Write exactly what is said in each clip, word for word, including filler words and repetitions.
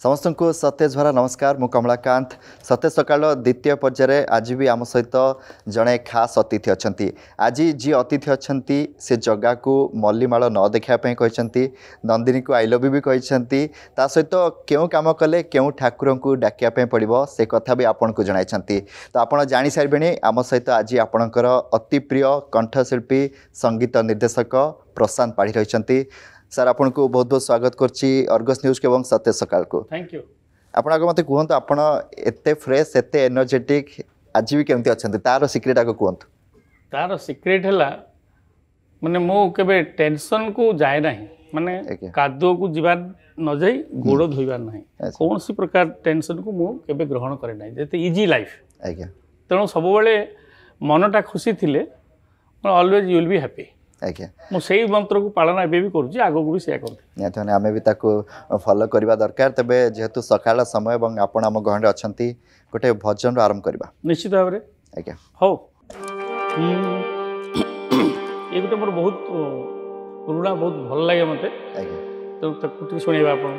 समस्त को सतेज भरा नमस्कार मु कमलाकांत सतेज सकाळ द्वितीय पर्याय आज भी आम सहित जड़े खास अतिथि अच्छा आज जी अतिथि अच्छा से जगह को मल्लीमाल न देखापी कहते नंदिनी को आई लव यू भी कहते ता सहित क्यों काम कले क्यों ठाकुर को डाकियापी पड़ो से कथा भी आपन को जनाई तो आपड़ जानी सारे आम सहित आज आपणकर अति प्रिय कंठशिल्पी संगीत निर्देशक प्रशांत पाढ़ी रही सर आपन को बहुत बहुत स्वागत करछि अर्गस न्यूज के सतेज सकाळ को थैंक यू आपण आगे मते कहंतु आपण एते फ्रेश एते एनर्जेटिक आज भी केमती अछंती तार सीक्रेट आगे कहंतु तार सीक्रेट हला माने मो केबे टेंशन को जाय नाही माने कादो को जीवा न जाई गोड़ धोइबार नाही कौन सी प्रकार टेंशन को मो केबे ग्रहण करे नाही जेते इजी लाइफ आज्ञा तेणु सब बेले मनटा खुशी थिले always you will be happy आज्ञा मो सेही मंत्र को पालन एबे भी करूची आगो को भी सेया करते निहाती माने आमे भी ताको फॉलो करबा दरकार तबे जेहेतु सकाळ समय एवं आपण आम गहणे अछंती गोटे भजन आरंभ करबा निश्चित भाव रे आज्ञा हो ये गोटे मोर बहुत पुराना बहुत भल लागे मते आज्ञा तो तकुटी सुनेबा आपण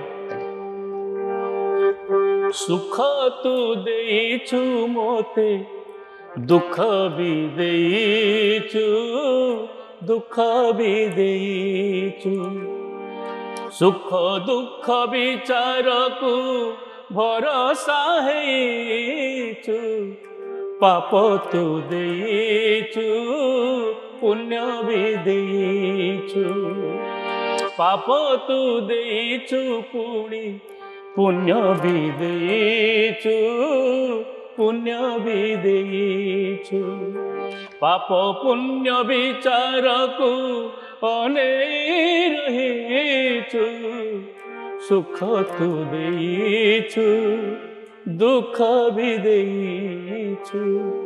सुख तू देइछु मोते दुख भी देइछु दुख भी देइछु सुख दुख विचार को भरोसा हेइछु पाप तू देइछु पुण्य भी देइछु पाप तू देइछु पुणी पुण्य भी देइछु पुण्य भी देइछु पाप पुण्य विचार को अने रहिछु सुख तू देइछु दुख भी देइछु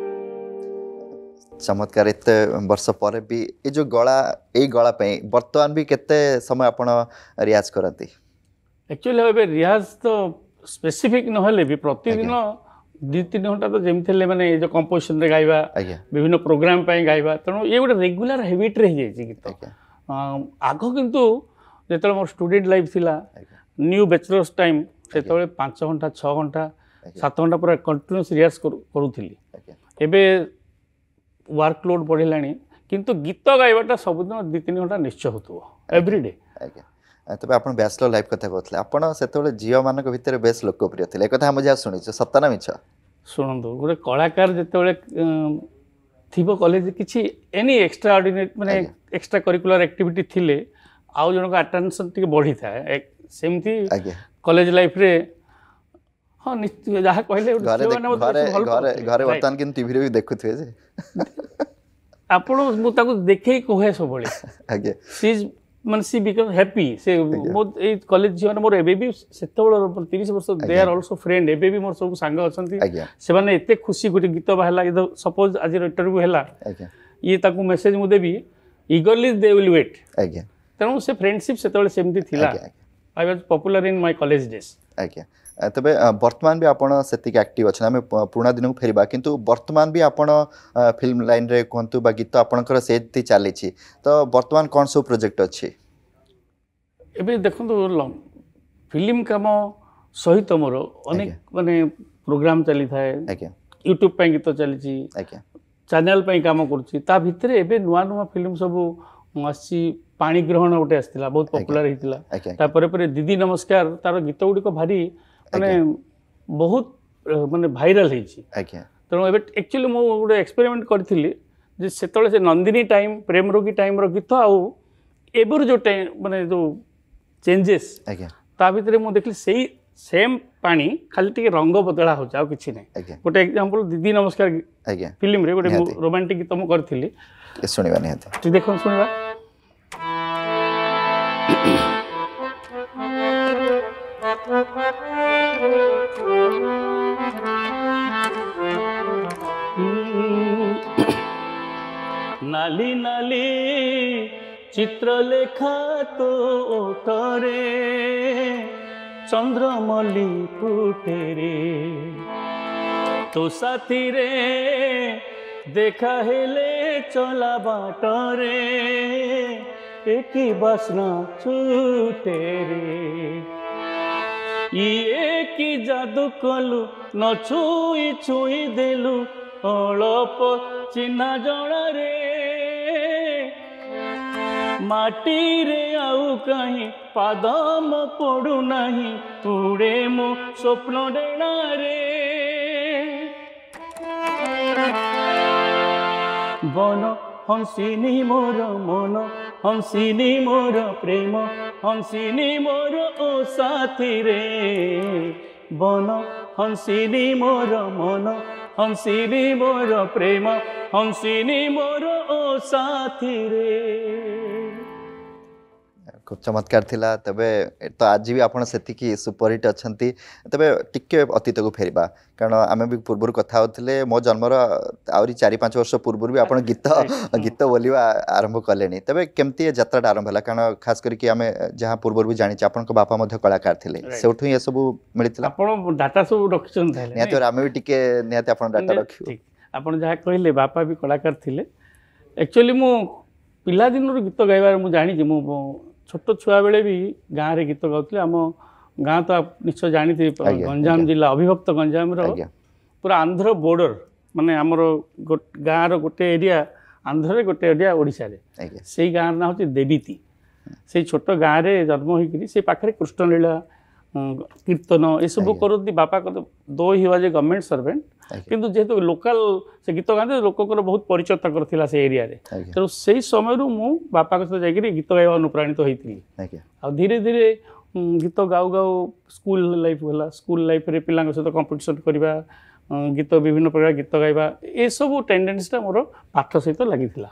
चमत्कार एत वर्ष पर भी ये जो गला ए गला पे वर्तमान भी केते समय आपण रियाज करती एक्चुअली एबे रियाज तो स्पेसिफिक नहले भी प्रतिदिन दि तीन घंटा तो जमी मैंने जो कंपोजिशन रे गाइबा विभिन्न प्रोग्राम पे गाइबा तेणु ये गोटे रेगुलर हैबिट रही जाइए गीत आग किंतु जो मोर स्टूडेंट लाइफ थिला न्यू बैचलर्स टाइम से पांच घंटा छः घंटा सात घंटा पूरा कंटिन्यूस रियाज करूली एबे वर्कलोड बढ़लानी किंतु गीत गाइबाटा सबुदिन दि तीन घंटा निश्चय होतबो एवरीडे तबे आपण बैचलर लाइफ कथा कहतले आपण सेतोले जियो मानक भितर बेस लोकप्रिय थिले एक कथा मुझे सुनिछ सत्ता ना मिछ सुनंदु गोटे कलाकार जेतेबेले थिबो कॉलेज किछि एनी एक्स्ट्रा ऑर्डिनरी माने एक्स्ट्रा करिकुलर एक्टिविटी थिले आउ जनक अटेंशन टिके बढ़ी थाए सेमती कॉलेज लाइफ रे हां निश्चित जहा कहले घरे घरे घरे वर्तमान किन टीवी रे भी देखुथवे जे आपण मु ताको देखै कोहे सबले आगे सी मन सी बिकम हैप्पी से मो ए कॉलेज जीवन मोर एबे भी सेतबेले तीस वर्ष दे आर आल्सो फ्रेंड एबे भी मोर सब संग अछंती से माने एते खुशी गोटे गीत बाहला सपोज आज इंटरव्यू हैला ये ताकू मेसेज मु देबी ईगरली दे विल वेट आज्ञा तेणु से फ्रेंडशिप सेतबेले सेमती थिला I was popular in my college days आज्ञा तबे वर्तमान भी आपण सेतिक एक्टिव अच्छा आम पुराना दिन को फेरबा किंतु वर्तमान भी आपण फिल्म लाइन रे कहतु बा गीत आपणकर सेति चली तो वर्तमान कौन सब प्रोजेक्ट अच्छी एबे देखंतु फिल्म काम सहित मोर अनेक माने प्रोग्राम चली थाए आज्ञा यूट्यूब पे गीत चली आज्ञा चैनल पे काम करूची ता भितर एबे नुआ नुआ फिल्म सब आसी पानी ग्रहण गोटे आसला बहुत पॉपुलर होता तापर पर दीदी नमस्कार तार गीत गुड़िक भारी माने बहुत माने भाइराल होती तेणु ए एक्चुअली मु गोटे एक्सपेरिमेंट करी से से नंदिनी टाइम प्रेम रोगी टाइम गीत आउ एबर जो टाइम माने जो चेंजेस ता भितर मु देखली सेही सेम पानी खाली टी रंग बदला हो कि गोटे एग्जांपल दीदी नमस्कार फिल्म रे गोटे रोमांटिक गीत मु करी शुणा निहाती देख शुणा नाली नाली चित्रलेखा तो ओठरे चंद्रमल्ली फुटे रे तो साथी रे देखा हेले चला बाटरे एक बासना छूटे रे ଇଏ କି ଯାଦୁ କଲୁ ନ ଛୁଇଁ ଛୁଇଁ ଦେଲୁ ଅଳପ ଚିହ୍ନା ଜଣାରେ ମାଟିରେ ଆଉ କାହିଁ ପାଦ ମୋ ପଡ଼ୁନାହିଁ ଉଡ଼େ ମୋ ସ୍ୱପ୍ନ ଡେଣାରେ ବନ ହଂସିନି ମୋର ମନ ହଂସିନି ମୋର ପ୍ରେମ ହଂସିନି ମୋର ଓ ସାଥିରେ ବନ ହଂସିନି ମୋର ମନ ହଂସିନି ମୋର ପ୍ରେମ ହଂସିନି ମୋର ଓ ସାଥିରେ खूब चमत्कार थिला तबे तो आज भी आपण सेतिकी सुपरहिट अछंती तबे टिके अतीत को फेरबा कारण आमे भी पूर्व कथा होतले मो जन्मर आउरी चार पाँच वर्ष पूर्व भी आपण गीत गीत बोलिबा आरंभ कलेनी तबे केमती यात्रा आरंभ होला कारण खास करके आमे जहां पूर्व भी जानि आपण को बापा मध्ये कलाकार थिले सेउठु ये सब मिलितला आपण डाटा सब रखछन थाले निया तो आमे भी टिके निया ते आपण डाटा रखियो आपण जहा कहले बापा भी कलाकार थिले एक्चुअली मु पिला दिन गीत गाइबार मु जानि जे मु छोट छुआ बेले भी गाँव रे गीत गाउतले आम गाँ तो निश्चय जानी थी गंजाम जिला अविभक्त गंजाम रो पूरा आंध्र बॉर्डर माने हमर गाँ रो गोटे एरिया आंध्र रे गोटे एरिया ओडिसा रे सेई गाँ ना होची देवीती से छोट गाँ रे जन्म होइकरी से पाखरे कृष्णलीला कीर्तन ए सब करती बापा को दो ही वाजे गवर्नमेंट सर्वेंट किंतु जेहेतु लोकल से गीत गाते लोककर बहुत परिचय तक से एरिया रे तेणु से समय मु बापा सहित जाकि गीत गाइबा अनुप्राणित होती आ धीरे धीरे गीत गाऊ गाऊ स्कूल लाइफ होला स्कूल लाइफ रे पिलांग सहित कंपटीशन करबा गीत विभिन्न प्रकार गीत गाइबा ए सब टेंडेंसीटा मोर पाठ सहित लागिथिला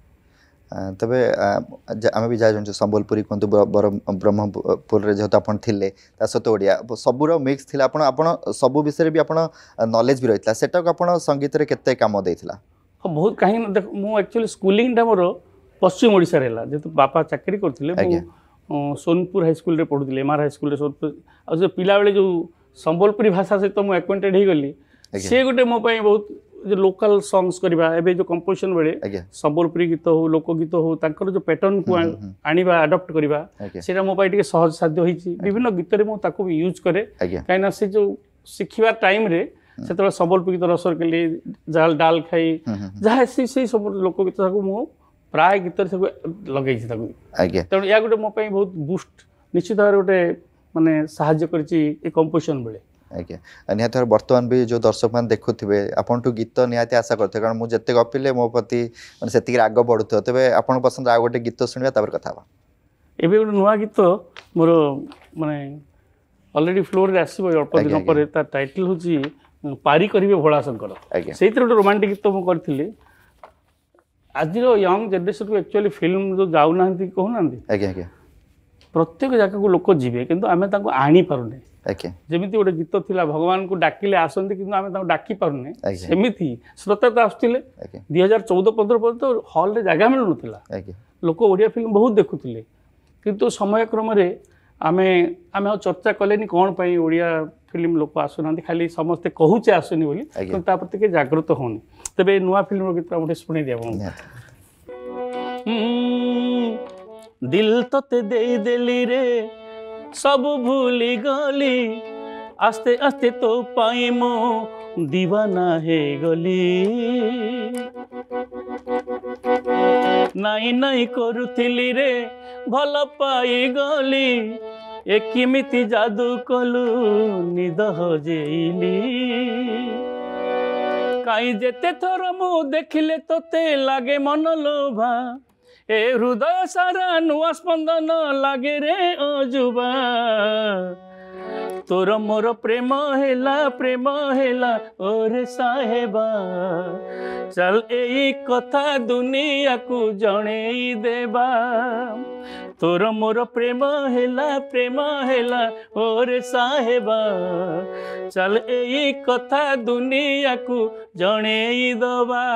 तबे आम भी जाए संबलपुरी कहतु ब्रह्मपुर जेहेतु आप सहित ओडिया सबूर मिक्स थी आप सब विषय भी आप नॉलेज भी रही सेटा को आप संगीत रे केते काम देइथिला बहुत कहीं देख मु एक्चुअली स्कूलिंग टा मोर पश्चिम ओडिसा रे ला जेतु बापा चाकरी करथिले मु सोनपुर हाई स्कूल रे पढुथिले एमआर हाई स्कूल रे सोनपुर आ जो पिला बेले जो संबलपुरी भाषा सहित मु एक्वेंटेड हे गली से गोटे मो पई बहुत जो लोकल सॉन्ग्स करबा एबे जो कंपोजिशन बेले संबलपुरी गीत हो लोक गीत हो तांकर जो पैटर्न को आनिबा अडॉप्ट करबा सेटा मो पई टिके सहज साध्य होईची विभिन्न गीत रे मु ताको भी यूज करे काइना से जो सिखिबा टाइम रे सेतरा संबलपुरी गीत रसर केली जाल डाल खाई जहा से से सब लोक गीत ताको मु प्राय गीत रे सब लगैछि ताको आज्ञा त या गोटे मो पई बहुत बूस्ट निश्चित भाव गोटे माने सहाय्य करछि ए कंपोजिशन बेले आज्ञा निहत बर्तमान भी जो दर्शक मान देखुथिबे आपन टू गीत निहत आशा करथे कारण मु जत्ते गपिले मो प्रति माने सेतिक आग बढ़ुथो तबे आपन पसंद आ गोटे गीत सुनिबा तापर कथा बा एबे गोटे नुवा गीत मोर माने ऑलरेडी फ्लोर रे आसीबो अल्प दिन पर ता टाइटल होची पारी करिवे भोला शंकर सेतिर गोटे रोमांटिक गीत मु करथिले आज रो यंग जनरेशन को एक्चुअली फिल्म जो जाउ नांती कहू नांती आज्ञा आज्ञा प्रत्येक जगह को लोक जीवे किंतु आमे ताको आनी पारुने जमीती गोटे गीत थिला भगवान को डाकिले आसंती किंतु आमे ताको डाकी पारुने सेमिति श्रोता तो आस्तिले दो हज़ार चौदह पंद्रह पर तो हॉल रे जगह मिलु नथिला लोक ओडिया फिल्म बहुत देखुथिले किंतु समय क्रम रे आमे आमे चर्चा कलेनी कोन पई ओडिया फिल्म लोक आसुनांती खाली समस्त कहूचे आसुनी बोली किंतु ता प्रति के जागृत होनी तबे नुवा फिल्म रो गीत मोटे सुनि देबो दिल तो ते दे देली रे सब भूली गली आस्ते आस्ते तो पाई मो दीवाना है गली नाई नाई करुथिली रे भल पाई गली ए किमिति जादू कलु निद हजेइली काई जेते थर मु देखिले तोते लागे मन लोभा ए हृदय सारा नुआ स्पंदन लागे रे अजुबा तोर मोर प्रेम हेला प्रेम हेला ओरे साहेबा चल एई कथा दुनिया को जणेई देबा तोर मोर प्रेम हेला प्रेम हेला ओरे साहेबा चल एई कथा दुनिया को जणेई दबा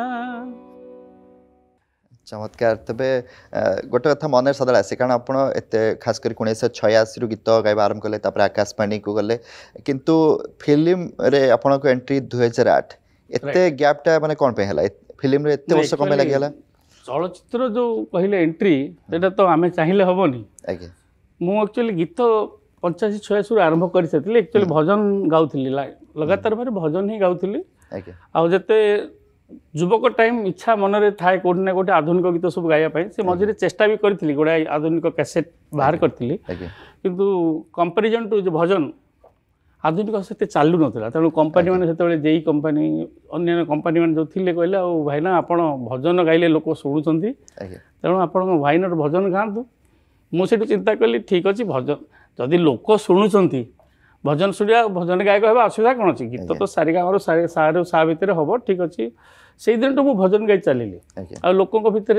चमत्कार तबे गोटे कथा मन सदा आसे कारण आप खास कर उन्नीस छयासी रु गीत गाइबा आरंभ कले आकाशवाणी को गले किंतु फिल्म रे आपण को एंट्री दो हज़ार आठ एते गैपटा माने कोन पे हला फिल्म रे एते वर्ष कमे लागि हला चलचित्र जो कहले एंट्री सेटा तो आमे चाहिले हबोनी आगे मु एक्चुअली गीत पंचाशी छयासी आरंभ कर सारी एक्चुअली भजन गाउली लगातार भाव भजन ही गाउली आते युवक टाइम इच्छा मन में थाए कौटी ना कौटी आधुनिक गीत सब गाइबा से मझे चेष्टा भी करी गुड़ाए आधुनिक कैसेट बाहर करी किंतु कंपेरिजन टू भजन आधुनिक से चालू नाला तेणु कंपानी मैंने से जेई कंपानी अन्य कंपानी मैंने जो थे कहले भाईना आप भजन गाइले लोक शुणुंट तेणु आप भाईनार भजन गाँतु मुझे चिंता कली ठीक अच्छे भजन जदि लोक शुणुंट भजन शुणा भजन गायक है असुविधा कौन अच्छी गीत तो सारे गाँव सारे सा भितर हम ठीक अच्छे से दिन तो मुझे भजन गाई चलि आ लोकों भितर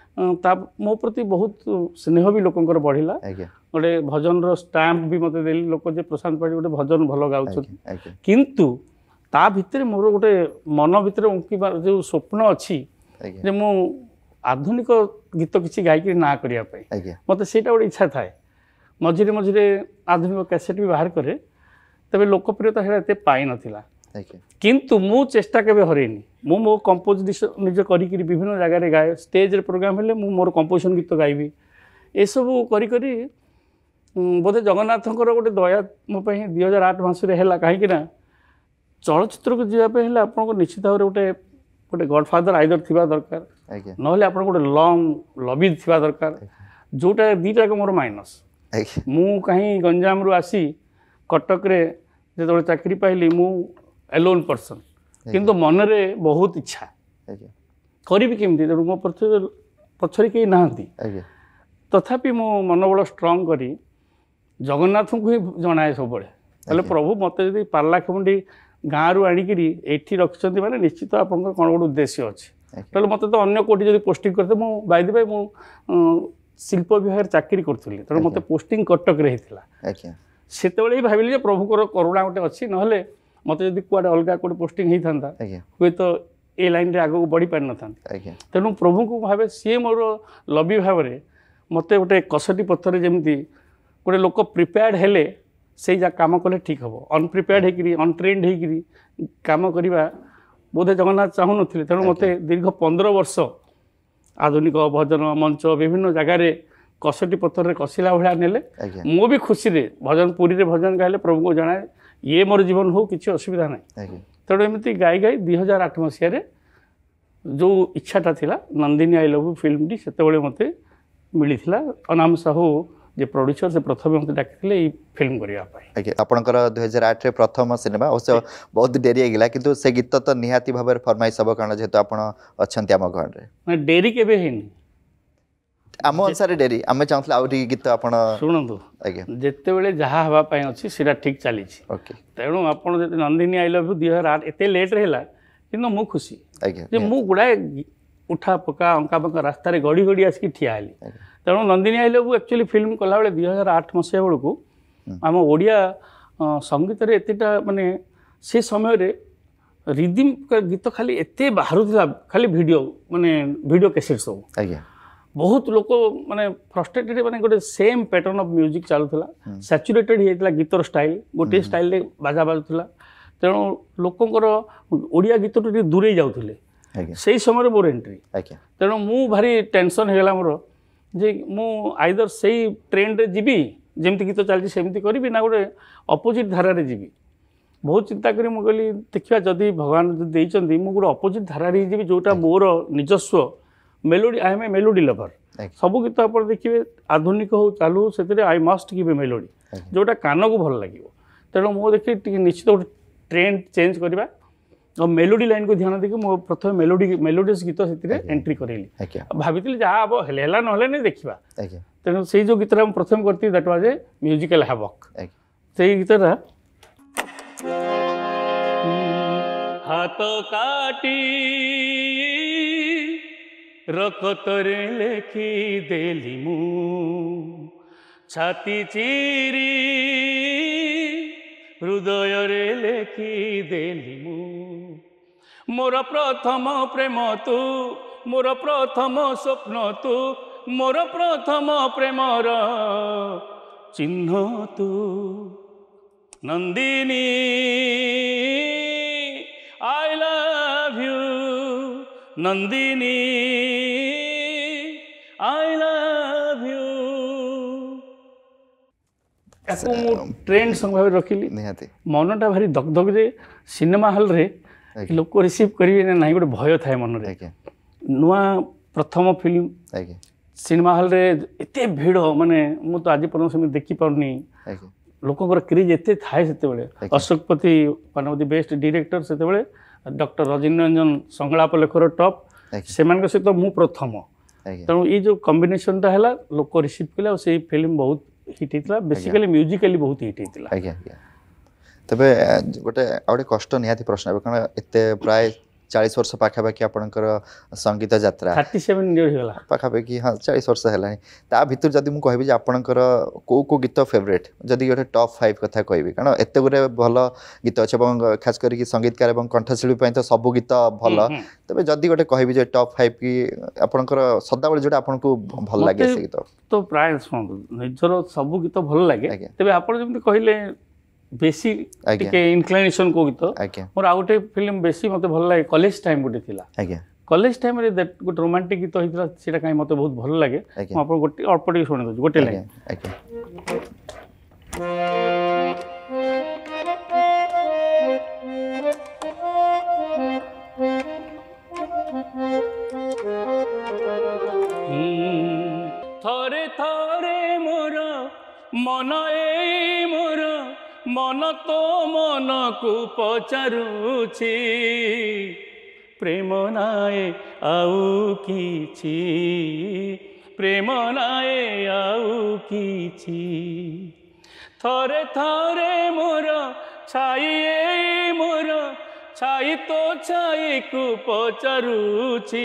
मो प्रति बहुत स्नेह भी लोकंर बढ़ला गोटे भजन स्टाम्प भी मत देली लोक जे प्रशांत पाठी गोटे भजन भल गाँव किंतु ता भितर मोर गोटे मन भितर उंकीबार जो स्वप्न अच्छी जे मु आधुनिक गीत किसी गायकी ना करने मत से गोटे इच्छा थाए मझे मझे आधुनिक कैसेट भी बाहर करे तबे लोकप्रियता है पाई नथिला किंतु मु चेष्टा केबे हरेनी मु मो कंपोजिशन निज करी विभिन्न जगह गाए स्टेज रे प्रोग्राम हेले मु मोर कंपोजिशन गीत गाइबी ए सब करी करी बोधे जगन्नाथंकर गोटे दया मो पई दो हज़ार आठ मासरे हैला काहे ना चलचित्र को जीवा पे हेले आपन को निश्चित भाव गोटे गोटे गॉडफादर आइदर थिबा दरकार नहले आपन गोटे लॉन्ग लबी थिबा दरकार जोटा दीटा को मोर माइनस मु कहीं गंजाम रु आसी कटक रे जो चाकरी पाइली मु एलोन पर्सन किंतु मन रे बहुत इच्छा करी केमती तेणु मो पछरे कहीं नहांती तथापि मो मनोबल स्ट्रंग करी जगन्नाथ को ही जनाए सब बोले प्रभु मत जब पार्ला खेमुंडी गाँव रु आणिकी एठी रखिंट मैंने निश्चित आप कौन गोटे उद्देश्य अच्छे तेल मत तो अन्य कोटी जब पोस्टिंग करते मुझे बाई भाई मु शिल्प विभाग चाकरी करी तेणु मत पोस्टिंग कटक रे से ही भाविली प्रभुकर करुणा गोटे अच्छी ना मत जब कुआडे अलग कौटे पोस्टिंग होता हे तो ए लाइन रे आगू बढ़ी पारि न था तेणु प्रभु को भावे सी मोर लबी भाव में मत गोटे कसटी पत्थर जमी गोटे लोक प्रिपेयर्ड हेले से जा काम कले ठीक हम अनप्रिपेयर्ड होकरी अनट्रेन्ड होकरी काम करवा बोधे जगन्नाथ चाहू नी तेणु मत दीर्घ पंद्रह वर्ष आधुनिक भजन मंच विभिन्न जगार कसटी पत्थर रे कसिला भाया नेले मो भी खुशी रे भजन पुरी रे भजन गाइले प्रभु को जनाए ये मोर जीवन हो किसी असुविधा ना तेणु एमती गाई गाई दुई हजार आठ मसीह जो इच्छाटा थिला Nandini I love you film टी से मत मिलता अनाम साहू जे प्रोड्यूसर से प्रथम मत डाकी फिल्म करने आपंकर दुई हजार आठ प्रथम सिनेमा अवश्य बहुत डेरी होगा किंतु से गीत तो निहाती भाव फरमाइश हम कारण जेहेतु आप अच्छा आम घर डेरी केबे हेनी आम अनुसार डेरी आम चाहूँ आउरी गीत आप शुणु जिते बड़े जहाँ हाँपाई अच्छी सीटा ठीक चली तेणु आप नंदिनी आई लव यू दुई हजार आठ एत लेट है कि मु खुशी मु गुड़ाए उठा पका अंका बंका रास्तार गड़ी गड़ी आसिक ठिया हेली तेणु Nandini I love you actually film कला बेले दुई हजार आठ मसीहा बेलू आम ओडिया संगीत एतटा माने से समय रिदिम गीत खाली एत बाहर खाली वीडियो माने वीडियो कैसेट सब बहुत लोक माने फ्रस्ट्रेटेड माने गोटे सेम पैटर्न ऑफ म्यूजिक चलुला सैचुरेटेड होता गीतर स्टाइल गोटे स्टाइल रे बाजा बाजुला तेणु लोकंर ओडिया गीत टू दूरे जाऊे से समय मोर एंट्री तेणु मु भारी टेंशन होगा मोर जे मु आइदर से ट्रेंड रे जीवी जमती गीत चलती सेमती करी ना गोटे अपोजिट धारा रे जीवी बहुत चिंता करी मु कहली देखिया जदि भगवान देइचंदी मु गोटे अपोजिट धारा रे जीवी जोटा मोर निजस्व melody I am a melody lover सब गीत आप देखिए आधुनिक हो चालू से I must give a melody जोटा कान को भल लगे तेणु मो देखिए निश्चित गोटे ट्रेंड चेंज करवा और मेलोडी लाइन को ध्यान देखिए मो प्रथम मेलोडी मेलोडियस गीत से एंट्री करेली भाभी जहाँ हम हेले ना नहीं देखा तेणु से जो गीत प्रथम करती that was a musical havoc से गीतटा हाथ काटी रकतरे लेखी देली मु छाती चिरी हृदय रे लेखी देली मु मोर प्रथम प्रेम तू मोर प्रथम स्वप्न तू मोर प्रथम प्रेमर चिन्ह तू Nandini I love you Nandini I love you याको मु ट्रेंड संग भाव रखिली निहाती मनटा भारी दगदग जे सिनेमा हॉल रे लोक रिसीव करिवे ना नाही गोटे भय थाए मन रे नुआ प्रथम फिल्म सिनेमा हॉल रे एते भीड़ माने मु तो आज पर्यंत से देखि पाउनी लोकଙ୍କର क्रेज एते थाए सेते बेले Ashokpati one of the best director सेते बेले डॉक्टर रजनी रंजन संगलाप लेखर टॉप से मान सहित मु प्रथम तेणु ये जो कॉम्बिनेशन टा हैला लोक रिसीव कले से फिल्म बहुत हिट होता बेसिकली म्यूजिकली बहुत हिट होता आज्ञा आज्ञा तबे गोटे आउटे कष्ट निहाती प्रश्न कारण एते प्राय चालीस वर्ष पाखापाखि आपणकर संगीत यात्रा थर्टी सेवन इयर होला पाखापाखि हाँ चालीस वर्ष है ता भितर जदि मुझे कहबी आपणकर को को गीत फेवरेट जदि गोटे टॉप फाइव कथा कहबी कारण एते गुरे भल गीत अच्छे खास करके संगीतकार और कंठशिल्पी तो सब गीत भल तबे जदि गोटे कहबी जे टॉप फाइव की आपणकर सदा बेले जोटा आपनको भल लागे से गीत तो प्राय निजर सब गीत भल लागे तबे आपण जेमति कहिले बेसी टिके इनक्लिनेशन को गीत मोर आउटे फिल्म बेसी मते भल लागे कॉलेज टाइम गोटे थिला आज्ञा कॉलेज टाइम रे दैट गोटे रोमांटिक गीत होइतला सेटा काई मते बहुत भल लागे म आपण गोटे अल्प टिके सुनि दउ गोटे लागे आज्ञा थरे थरे मोर मन ए मोर मन तो मन को पचारुछि प्रेम नाए आउ किछि प्रेम नाए आउ किछि थरे थरे मोर छाई मोर छाई तो छाई को पचारुछि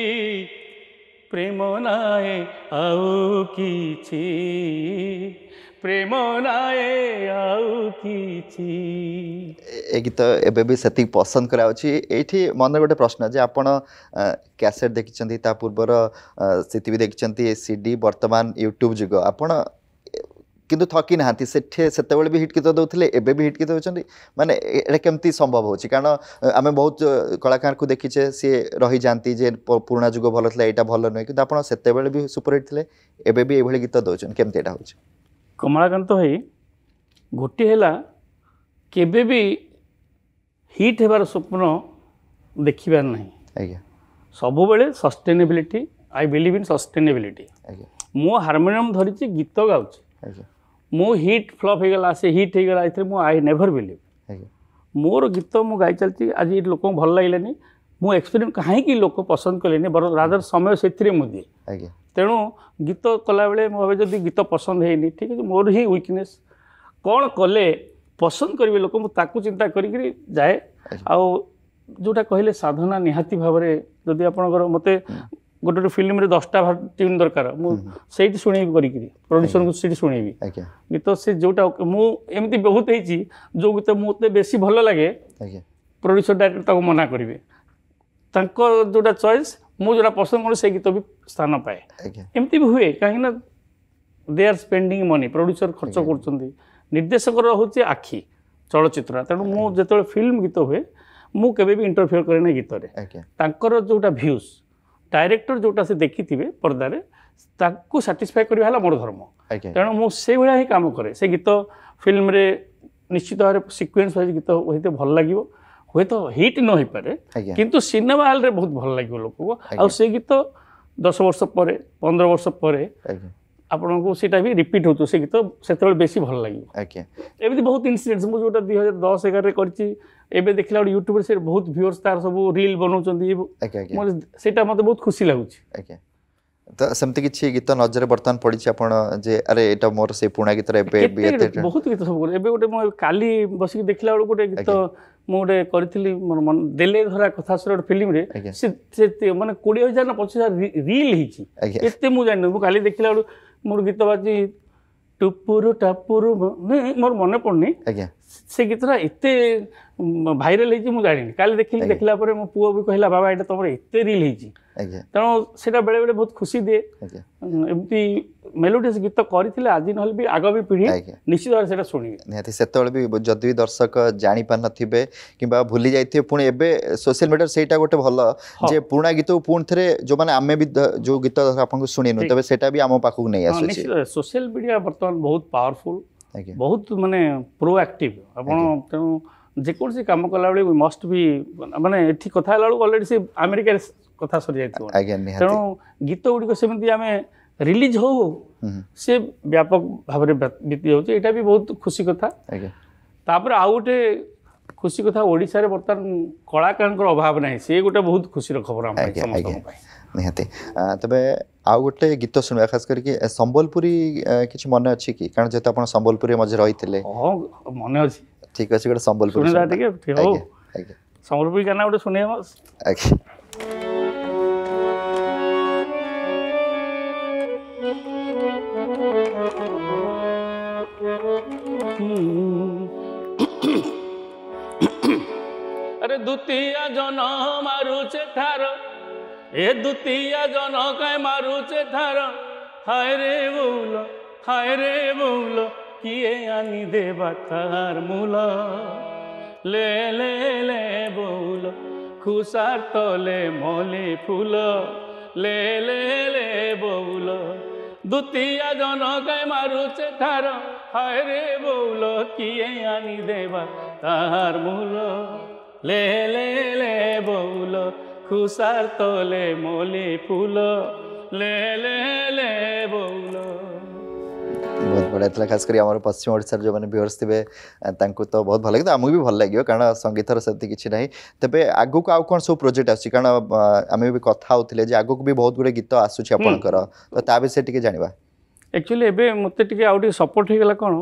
प्रेम नाए आउ किछि प्रेम नाए आउ किछि ए गीत एबे भी सेति पसंद कराउछि एठी मन गोटे प्रश्न जे आपण कैसेट देखिचंती ता पूर्वर स्थिति भी देखिचंती सीडी वर्तमान यूट्यूब जुग आपण किंतु थकी नाहांती सेठे सेतेबेले भी हिट गीत दउथिले एबे भी हिट गीत दउचंती माने एटा केमती संभव होछि कारण आमे बहुत कलाकार को देखिचे से रही जानती जे पुराना जुग भल थला एटा भल नै किंतु आपण सेतेबेले भी सुपर हिट थिले एबे भी एभली गीत दउचन केमती एटा होछि कमलाकांत भाई गोटे है केबे भी हिट हेबार स्वप्न देखिबार नहीं आज्ञा सब बेले sustainability I believe in sustainability मो हारमोनियम धरिची गीत गाउची आज्ञा मो हिट फ्लॉप हो गला से हिट हो गला इथे मो आई नेवर बिलीव आज्ञा मोर गीत मु गाई चलती आज ये लोक भल लागलानी मो एक्सपीरियंस कहीं लोक पसंद कलेनी बर रादर समय से मुझे आज्ञा तेणु गीत कला बेले मु भावे जदि गीत पसंद हैनी ठीक है मोर ही वीकनेस कौन कले पसंद करेंगे लोक मुझे चिंता करी जाए आउ जोटा कहले साधना निहाती भाव में जदि आपंकर मत गोटे गोटे फिल्म रे दसटा ट्यून दरकार मुझे शुणी करी प्रोड्यूसर को सीटी शुणेबी गीत से जोटा मुझे बहुत है जो गीत मत बेसी भल लगे प्रोड्यूसर डायरेक्टर ताको मना करेंगे जोटा चॉइस मुझे जोटा पसंद कर से गीत भी स्थान पाए एमती भी हुए कहीं they are spending money producer खर्च कर निर्देशक हूँ आखि चलचित्र तेणु मुझे जो फिल्म गीत हुए मुझे भी इंटरफेयर करे गीतर जोटा भ्यूज डायरेक्टर जोटा से देखी थे पर्दार ताकू साटिस्फाई करवा है मोर धर्म तेणु मुझे भाया ही काम करे से गीत फिल्म रे निश्चित भाव सिक्वेन्स वाइज गीत होते भल लगे हुए तो हिट न हो पारे किंतु सिनेमा हॉल रे बहुत भल लगे लोक को आ से गीत दस वर्ष पर पंद्रह वर्ष पर आपन को सीटा भी रिपीट होतो से गीत सेते बेसी भल लगे एमती बहुत इनसीडेंट्स मुझे जोटा दुई हजार दस एगार एबे देखला यूट्यूब से बहुत व्यूअर्स तार सब रील बनाउछन सेटा मते बहुत खुशी लागुछि तो सेमती किछि गीत नजर बर्तमान पड़ी आपण जे अरे एटा मोर से पुणा गीत रे एबे भी बहुत गीत सब एबे गोटे म काली बसी देखला बेल गोटे गीत मु गोटे करथिली मोर मन देले धरा कथा सर फिल्म रे से माने बीस हज़ार ना पच्चीस हज़ार रील हिची एते मु जानि मु काली देखला बेल मोर गीत बाजी टुपुरु टापुरु मोर मन पड़नी से गीतटा एते भाइराल होती मुझे जानी काली देखिली देखला पर मो पुओ भी कहला बाबा एटा तुम एते रील होती तेणु से बेले बेले बहुत खुशी दिए एमती मेलोडियस गीत करथिले आज न भी आग भी पीढ़ी निश्चित भाव से शुणी निहाती सेतबेले भी जदि दर्शक जानि पार नथिबे किबा भूली जाइथिबे पुणी एबे सोशल मीडिया सेटा गोटे भल जे पुराना गीत पुणी थरे जो माने आमे भी जो गीत आपन को सुनिनु तबे सेटा भी आम पाखु नै आसुछि सोशल मीडिया वर्तमान बहुत पावरफुल बहुत माने प्रोएक्टिव आपण तेणु जेकोसी काम कला बेले वी मस्ट बी माने एठी कथा हला ऑलरेडी से अमेरिका कथा सरी जाइतो तेणु गीत गुडी सेमती आमे रिलीज हो से व्यापक भाव में बीती जाऊँ यहाँ भी बहुत खुशी कथा तापर आउ गोटे खुशी कथा ओडिशा रे बर्तमान कलाकार अभाव ना सी गोटे बहुत खुशी खबर निहाती तबे आउ गोटे गीत शुणा खास करके संबलपुरी किसी मन अच्छी कि कारण जेहेतु आप संबलपुरी मझे रही हाँ मन अच्छी ठीक अच्छे गोटे संबलपुरी संबलपुरी गाना गोटे शुणे अरे द्वितीय जन मारुचे थार ए द्वितीय जन कई मारुचे थार हाय रे बोल हाय रे बोल किए आनी देवा तार मूल ले ले ले बोल खुशार तले मले फूल ले ले ले बोल द्वितीय जन कई मारुचे थार हाय रे बोल किए आनी देवा तार मूल ले ले ले बोल खुशार तले मोली फूल ले ले ले बोल बहुत बढ़िया था खास कर आम पश्चिम ओडिशा जो मैंने व्यूअर्स थे तो बहुत भल लगे आमको भी भल लगे कारण संगीतर से किसी ना तेज आगू को आउ कौन सब प्रोजेक्ट आस आम भी कथा होते आगू भी बहुत गुड़े गीत आसूँ आपंकर तो ता विषय टी जाना एक्चुअली एवं मत सपोर्ट हो गला कौन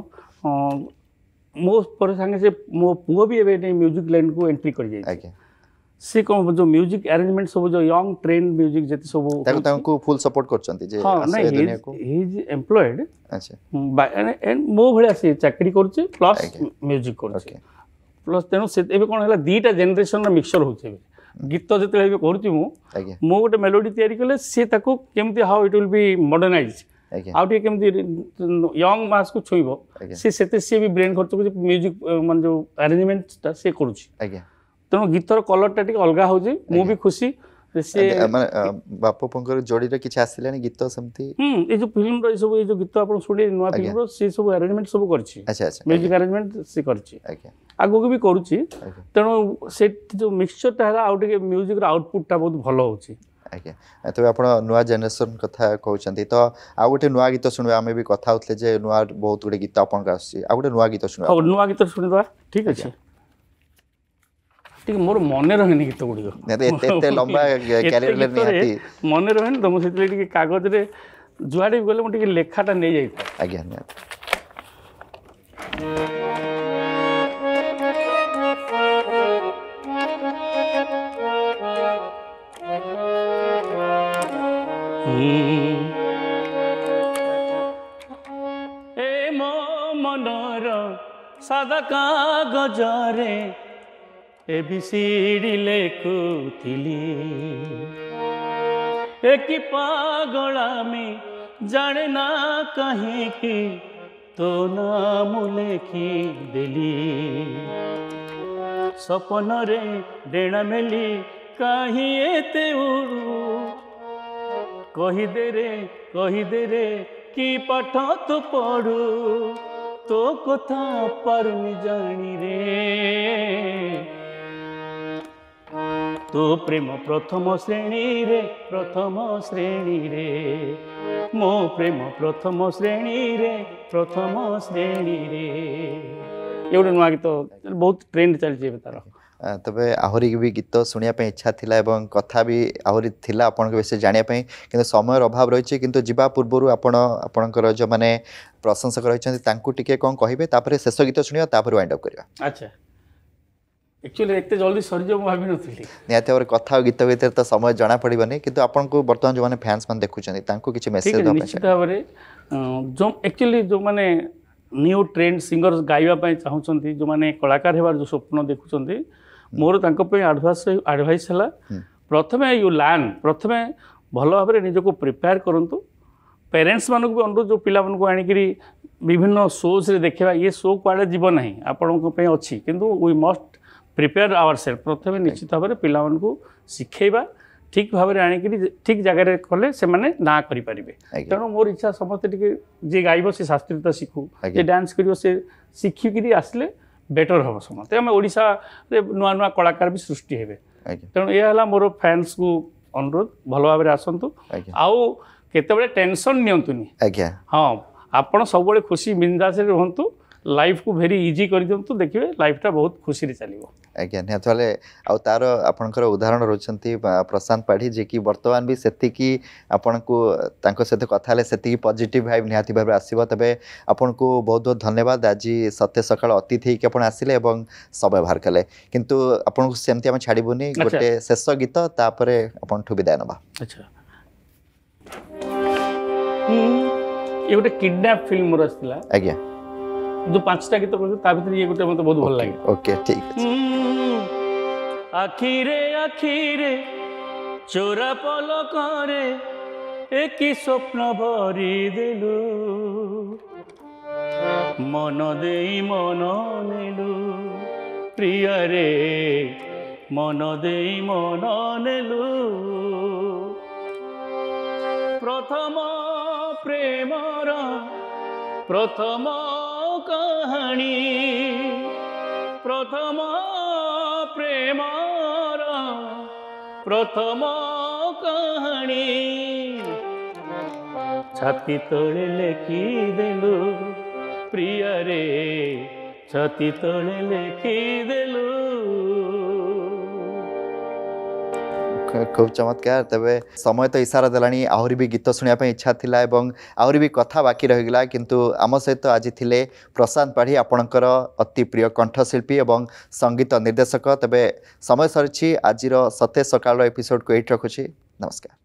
मो पर संगे से मो पुओ भी एवं म्यूजिक लाइन को एंट्री कर जाए सी कौन जो म्यूजिक अरेंजमेंट सब जो यंग ट्रेंड म्यूजिक जति सब ताको फुल सपोर्ट करछंती जे हां नहीं ही इज एम्प्लॉयड अच्छा एंड मो भलिया से चाकरी करछे प्लस म्यूजिक करछे प्लस तेनो से एबे कोन हला दीटा जनरेशन रा मिक्सचर होछे गीत जते एबे करछि मु मो गोटे मेलोडी तयारी कले से ताको केमति how it will be modernize आउटे केमति यंग मास को छुइबो से सेते से भी ब्रेन खर्च को म्यूजिक मन जो अरेंजमेंट ता से करूछि आज्ञा तेणु गीतर कलर टा अलग हो मु भी खुशी से बाप पंकर जोड़ी रे किछ आसिलानी गीत समथि हम ए जो फिल्म रो सब ए जो गीत आपण सुनी नवा फिल्म रो से सब अरेंजमेंट सब करछि अच्छा अच्छा म्यूजिक अरेंजमेंट से करछि आज्ञा आगो को भी करूछि तेणु से जो मिक्सचर टा आउटे म्यूजिक रो आउटपुट टा बहुत भलो होछि आज्ञा तो आप नुआ जेनेरेशन कथा कहते तो आउ गोटे नुआ गीत शुणा आम भी कथा होते जे नुआ बहुत गुड़े गीत आपन आउ गोटे नुआ गीत शुणा नुआ गीत शुणा ठीक अच्छे ठीक मोर मन रहे गीत गुड़िक लंबा कैरियर मन रहे तो मुझे कागज रे जुआड़े भी गले मुझे लेखाटा नहीं जाता आज्ञा ए मो मनर सादा कागजरे ए बिसिडी लेखुथिली एक पागला में जाने ना कहीं की तो नाम लेखी देली सपन रे डेणा मेली कहीं एते उड़ू कही दे रे कही दे रे कि पाठ तो पढ़ू तो कथा पारुनी जानी रे तो प्रेम प्रथम श्रेणी रे प्रथम श्रेणी रे मो प्रेम प्रथम श्रेणी रे प्रथम श्रेणी रे ये गोटे नुआ गीत बहुत ट्रेंड चलती है तार तबे आहरी भी गीत शुणा इच्छा थिला एवं कथा भी आहरी थिला आपन के विषय जानिया पई किंतु समय अभाव रही किंतु जीवा पूर्व आपण आपणकर जो माने प्रशंसक रही तांकु टिके कोन कहिबे तापरे शेष गीत शुणिया तापर वाइंड अप करिया अच्छा एक्चुअली एते जल्दी सरी जो भाबी नथिली नियाते और कथा गीत भीतर तो समय जाना पड़िबनी किंतु आपन को वर्तमान जो माने फैंस मान देखुचंदी तांकु किछि मेसेज दो निश्चित भाबरे जो एक्चुअली जो माने न्यू ट्रेंड सिंगर गाइबा पई चाहुचंती जो माने कलाकार हेबार जो स्वप्न देखुचंती मोर तांको पे एडवाइस एडवाइस हला प्रथमे यू लर्न प्रथमे भल भाव निजको प्रिपेयर करंतु पेरेंट्स मानक भी अनुरोध जो पिला मानक आनिकरी विभिन्न शोज रे देखा ये शो कुआडे जीव नहीं आपण पे अच्छी किंतु we must prepare our self प्रथमे निश्चित भाव में पिला मानक शिखेबा ठीक भाव में आणिक ठीक जगह कले से ना करें तेणु मोर इच्छा समस्त जी गायब से शास्त्रीय शिखु जे डांस कर शिखिकी आसले बेटर हम समस्त आम ओडिशा नुआ नुआ कलाकार भी सृष्टि हे तेणु यह मोर फैंस को अनुरोध भल भाव में आसतु आउ केते टेंशन नियंतुनी हाँ आपड़ सब खुशी बिंदास रुहतु लाइफ को भेरी इजी कर दिंतु देखिए लाइफटा बहुत खुशी चलो आज्ञा निहत भावे आउ तार आपणकर उदाहरण रोचंती प्रशांत पाढ़ी जे कि वर्तमान भी सेतिकी आपन को तांको सहित कथा से पॉजिटिव वाइब निहाती भाव आसो तेज आपन को बहुत बहुत धन्यवाद आज सत्य सकाळ अतिथि होकर आपन आसिले एवं समय बाहर कले किंतु आपन को सेमती आम छाड़बूनी गोटे शेष गीत तापर आपन ठु विदाय नबा अच्छा ये गोटे किडनैप फिल्म मोर आसला आज्ञा जो पांचटा गीत कर ये गोटे मत बहुत भल लगे ओके ठीक आखिरे आखिरे चोरा पलकरे एक स्वप्न भरी देलु मन देई मन नेलु प्रिया रे मन देई मन नेलु प्रथम प्रेमर प्रथम कहानी प्रथम प्रेमर प्रथम कहानी छाती तले लेखी देलु प्रिया रे छाती तले लेखी देलु खूब चमत्कार तेबे समय तो इशारा देलानी आहरी भी गीत शुणा इच्छा थिला एवं आहरी भी कथा बाकी रहीगला किंतु आम सहित आज थिले प्रशांत पाढ़ी आपणकर अति प्रिय कंठशिल्पी एवं संगीत निर्देशक तेबे समय सरी आज सत्य सकाळ एपिसोड को एट रखुछि नमस्कार।